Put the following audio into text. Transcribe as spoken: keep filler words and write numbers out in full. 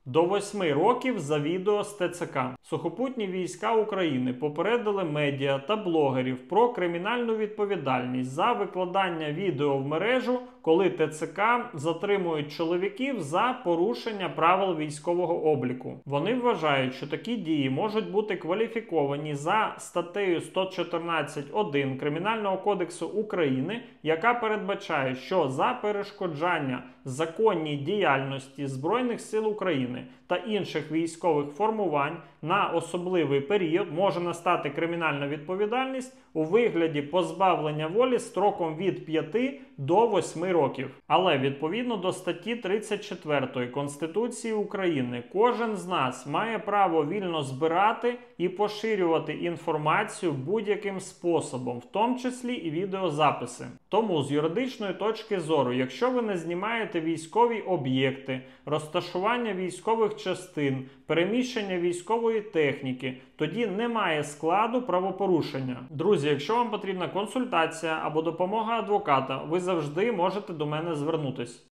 До восьми років за відео з Те Це Ка. Сухопутні війська України попередили медіа та блогерів про кримінальну відповідальність за викладання відео в мережу, коли Те Це Ка затримують чоловіків за порушення правил військового обліку. Вони вважають, що такі дії можуть бути кваліфіковані за статтею сто чотирнадцять один Кримінального кодексу України, яка передбачає, що за перешкоджання законній діяльності Збройних сил України та інших військових формувань на особливий період може настати кримінальна відповідальність у вигляді позбавлення волі строком від п'яти до восьми років. Але відповідно до статті тридцять четвертої Конституції України кожен з нас має право вільно збирати і поширювати інформацію будь-яким способом, в тому числі і відеозаписи. Тому з юридичної точки зору, якщо ви не знімаєте військові об'єкти, розташування військових частин, переміщення військової техніки, тоді немає складу правопорушення. Друзі, якщо вам потрібна консультація або допомога адвоката, ви завжди можете до мене звернутися.